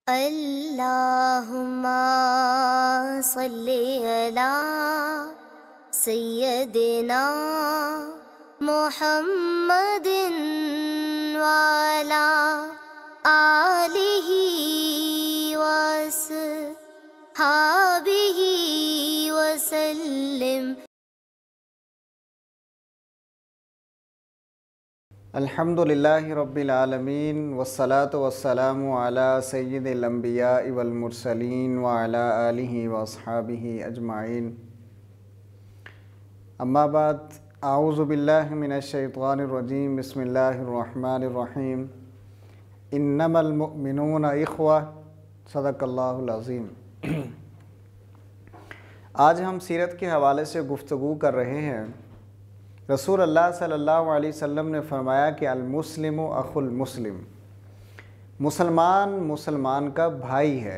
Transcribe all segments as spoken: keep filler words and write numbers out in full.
اللہم صلی علی سیدنا محمد وعلی آلہ وصحبہ وسلم۔ الحمدللہ رب العالمین والصلاة والسلام علی سید الانبیاء والمرسلین وعلی آلہ واصحابہ اجمعین، اما بعد، اعوذ باللہ من الشیطان الرجیم، بسم اللہ الرحمن الرحیم، انما المؤمنون اخوہ، صدق اللہ العظیم۔ آج ہم سیرت کے حوالے سے گفتگو کر رہے ہیں۔ رسول اللہ صلی اللہ علیہ وسلم نے فرمایا کہ المسلم اخو المسلم، مسلمان مسلمان کا بھائی ہے۔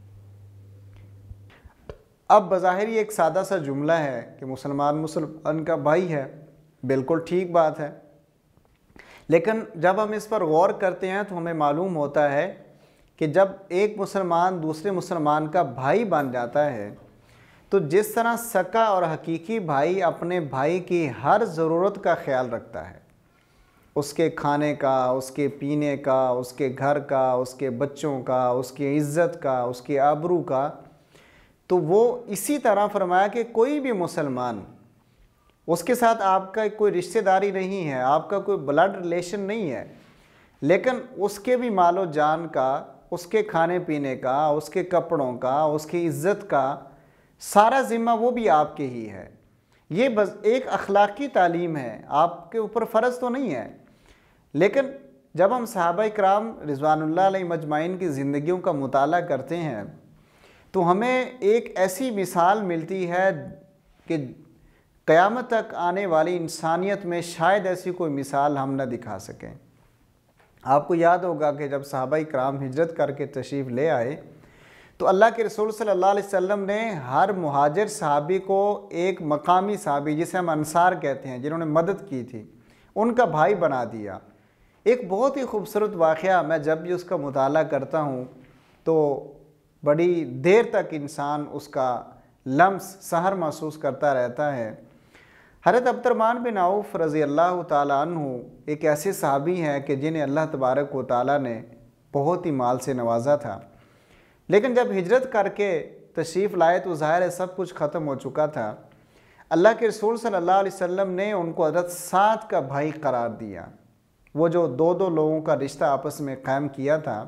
اب بظاہر یہ ایک سادہ سا جملہ ہے کہ مسلمان مسلمان کا بھائی ہے، بالکل ٹھیک بات ہے، لیکن جب ہم اس پر غور کرتے ہیں تو ہمیں معلوم ہوتا ہے کہ جب ایک مسلمان دوسرے مسلمان کا بھائی بن جاتا ہے تو جس طرح سکا اور حقیقی بھائی اپنے بھائی کی ہر ضرورت کا خیال رکھتا ہے، اس کے کھانے کا، اس کے پینے کا، اس کے گھر کا، اس کے بچوں کا، اس کی عزت کا، اس کی آبرو کا، تو وہ اسی طرح فرمایا کہ کوئی بھی مسلمان، اس کے ساتھ آپ کا کوئی رشتہ داری نہیں ہے، آپ کا کوئی بلڈ ریلیشن نہیں ہے، لیکن اس کے بھی مال و جان کا، اس کے کھانے پینے کا، اس کے کپڑوں کا، اس کی عزت کا سارا ذمہ وہ بھی آپ کے ہی ہے۔ یہ بس ایک اخلاقی تعلیم ہے، آپ کے اوپر فرض تو نہیں ہے، لیکن جب ہم صحابہ کرام رضوان اللہ علیہ مجمعین کی زندگیوں کا مطالعہ کرتے ہیں تو ہمیں ایک ایسی مثال ملتی ہے کہ قیامت تک آنے والی انسانیت میں شاید ایسی کوئی مثال ہم نہ دکھا سکیں۔ آپ کو یاد ہوگا کہ جب صحابہ کرام ہجرت کر کے تشریف لے آئے تو اللہ کے رسول صلی اللہ علیہ وسلم نے ہر مہاجر صحابی کو ایک مقامی صحابی، جسے ہم انصار کہتے ہیں، جنہوں نے مدد کی تھی، ان کا بھائی بنا دیا۔ ایک بہت ہی خوبصورت واقعہ، میں جب بھی اس کا مطالعہ کرتا ہوں تو بڑی دیر تک انسان اس کا لمس سحر محسوس کرتا رہتا ہے۔ حضرت عبد الرحمن بن عوف رضی اللہ تعالیٰ عنہ ایک ایسے صحابی ہیں کہ جنہیں اللہ تبارک و تعالیٰ نے بہت ہی مال سے نوازا تھا، لیکن جب ہجرت کر کے تشریف لائے تو ظاہر ہے سب کچھ ختم ہو چکا تھا۔ اللہ کے رسول صلی اللہ علیہ وسلم نے ان کو حضرت سعد کا بھائی قرار دیا، وہ جو دو دو لوگوں کا رشتہ آپس میں قائم کیا تھا۔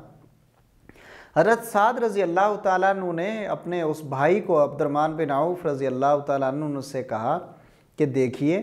حضرت سعد رضی اللہ تعالیٰ عنہ نے اپنے اس بھائی کو عبد الرحمن بن عوف رضی اللہ تعالیٰ عنہ سے کہا کہ دیکھیے،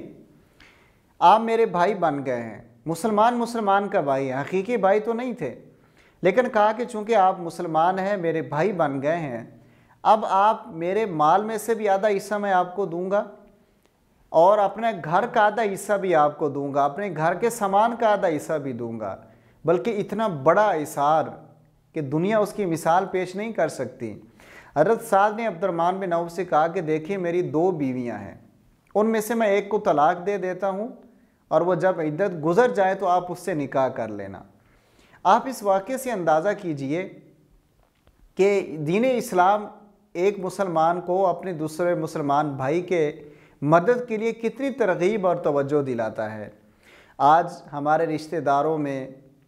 آپ میرے بھائی بن گئے ہیں، مسلمان مسلمان کا بھائی ہے، حقیقی بھائی تو نہیں تھے، لیکن کہا کہ چونکہ آپ مسلمان ہیں، میرے بھائی بن گئے ہیں، اب آپ میرے مال میں سے بھی آدھا حصہ میں آپ کو دوں گا اور اپنے گھر کا آدھا حصہ بھی آپ کو دوں گا، اپنے گھر کے سامان کا آدھا حصہ بھی دوں گا، بلکہ اتنا بڑا اثار کہ دنیا اس کی مثال پیش نہیں کر سکتی۔ حضرت سعد نے عبد الرحمن بن عوف سے کہا کہ دیکھیے میری دو بیویاں ہیں، ان میں سے میں ایک کو طلاق دے دیتا ہوں اور وہ جب عدت گزر جائے تو آپ اس سے نکاح کر لینا۔ آپ اس واقعے سے اندازہ کیجئے کہ دین اسلام ایک مسلمان کو اپنے دوسرے مسلمان بھائی کے مدد کے لیے کتنی ترغیب اور توجہ دلاتا ہے۔ آج ہمارے رشتہ داروں میں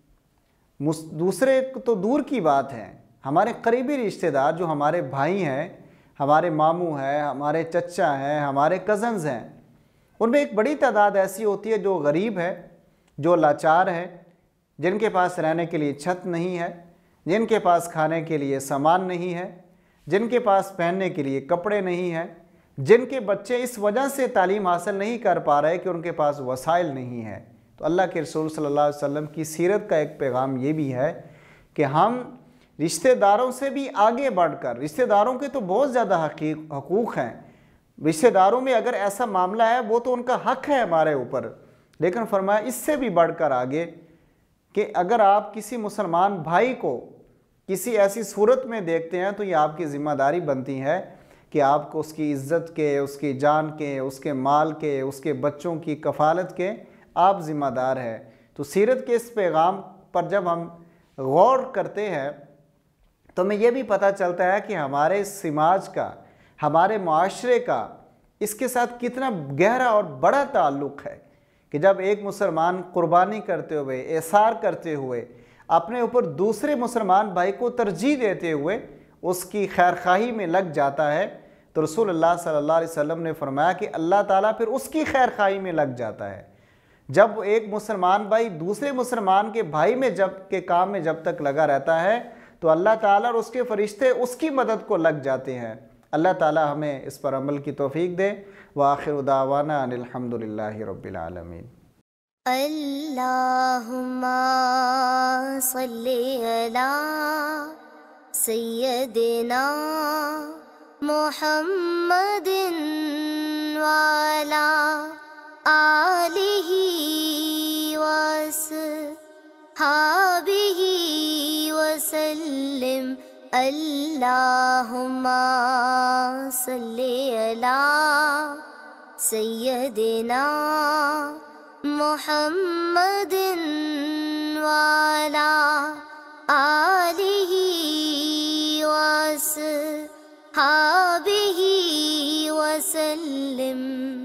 دوسرے تو دور کی بات ہے، ہمارے قریبی رشتہ دار جو ہمارے بھائی ہیں، ہمارے ماموں ہیں، ہمارے چچا ہیں، ہمارے کزنز ہیں، ان میں ایک بڑی تعداد ایسی ہوتی ہے جو غریب ہے، جو لاچار ہے، جن کے پاس رہنے کے لیے چھت نہیں ہے، جن کے پاس کھانے کے لیے سامان نہیں ہے، جن کے پاس پہننے کے لیے کپڑے نہیں ہیں، جن کے بچے اس وجہ سے تعلیم حاصل نہیں کر پا رہے کہ ان کے پاس وسائل نہیں ہے۔ تو اللہ کے رسول صلی اللہ علیہ وسلم کی سیرت کا ایک پیغام یہ بھی ہے کہ ہم رشتہ داروں سے بھی آگے بڑھ کر، رشتہ داروں کے تو بہت زیادہ حقیق حقوق ہیں، رشتہ داروں میں اگر ایسا معاملہ ہے وہ تو ان کا حق ہے ہمارے اوپر، لیکن فرمایا اس سے بھی بڑھ کر آگے کہ اگر آپ کسی مسلمان بھائی کو کسی ایسی صورت میں دیکھتے ہیں تو یہ آپ کی ذمہ داری بنتی ہے کہ آپ کو اس کی عزت کے، اس کی جان کے، اس کے مال کے، اس کے بچوں کی کفالت کے آپ ذمہ دار ہیں۔ تو سیرت کے اس پیغام پر جب ہم غور کرتے ہیں تو ہمیں یہ بھی پتہ چلتا ہے کہ ہمارے سماج کا، ہمارے معاشرے کا اس کے ساتھ کتنا گہرا اور بڑا تعلق ہے کہ جب ایک مسلمان قربانی کرتے ہوئے، ایثار کرتے ہوئے، اپنے اوپر دوسرے مسلمان بھائی کو ترجیح دیتے ہوئے اس کی خیرخواہی میں لگ جاتا ہے، تو رسول اللہ صلی اللہ علیہ وسلم نے فرمایا کہ اللہ تعالیٰ پھر اس کی خیرخواہی میں لگ جاتا ہے۔ جب ایک مسلمان بھائی دوسرے مسلمان کے بھائی میں جب کے کام میں جب تک لگا رہتا ہے تو اللہ تعالیٰ اور اس کے فرشتے اس کی مدد کو لگ جاتے ہیں۔ اللہ تعالیٰ ہمیں اس پر عمل کی توفیق دے۔ وآخر دعوانا ان الحمدللہ رب العالمین۔ اللہم صلی علی سیدنا محمد وعلی آلہ وصحبہ وسلم۔ اللہم صلی علی سیدنا محمد وعلی آلہ وصحبہ وسلم۔